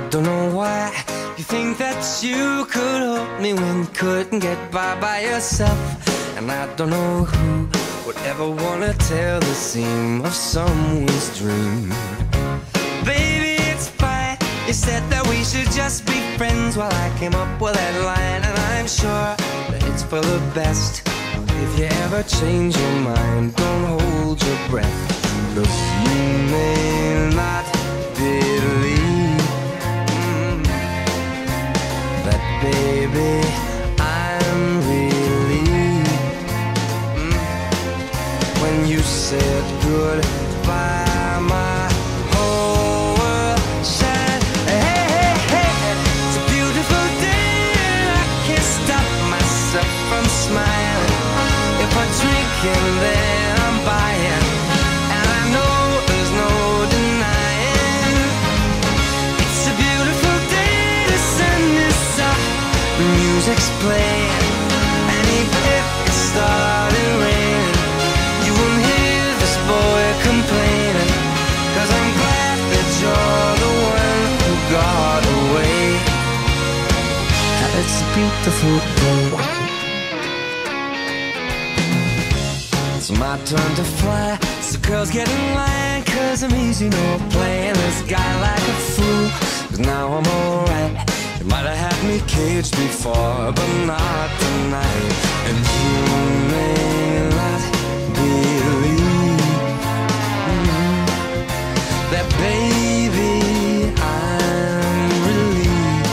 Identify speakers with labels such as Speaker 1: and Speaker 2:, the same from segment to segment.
Speaker 1: don't know why you think that you could hold me when you couldn't get by yourself. And I don't know who would ever wanna tell the seam of someone's dream. Baby, it's fine. You said that we should just be friends while I came up with that line. And I'm sure that it's for the best. If you ever change your mind, don't hold your breath. 'Cause you may not believe that, baby, I'm relieved when you said goodbye. My whole world shined. Hey, hey, hey, it's a beautiful day and I can't stop myself from smiling. If I drink and then I'm buying, and I know there's no denying. It's a beautiful day, the sun is up, the music's playing, and even if it started raining, you won't hear this boy complaining. 'Cause I'm glad that you're the one who got away. It's a beautiful day. It's my turn to fly, so girls get in line, 'cause I'm easy, no playing this guy like a fool. 'Cause now I'm alright. You might have had me caged before, but not tonight. And you may not believe that, baby, I'm relieved.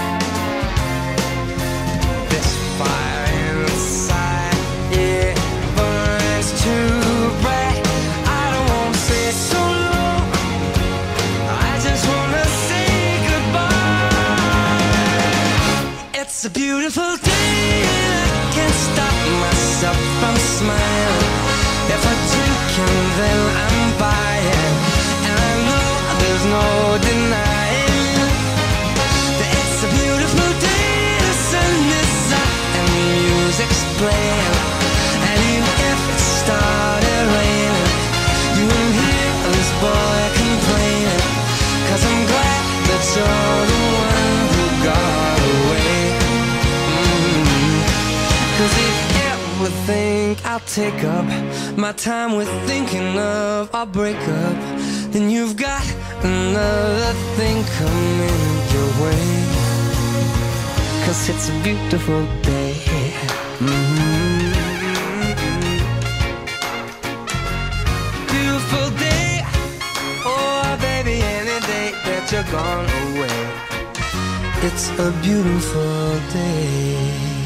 Speaker 1: This fire inside, it burns too bright. I don't wanna say so long, I just wanna say goodbye. It's a beautiful day and I can't stop myself from smiling. If I drink and then I'm buying, and I know there's no denying that it's a beautiful day, the sun is up and the music's playing. And even if it started raining, you won't hear this boy complaining. 'Cause I'm glad that you're the one who got away. 'Cause if you ever think I'll take up my time with thinking of our breakup, then you've got another thing coming your way. 'Cause it's a beautiful day. Beautiful day. Oh, baby, any day that you're gone away, it's a beautiful day.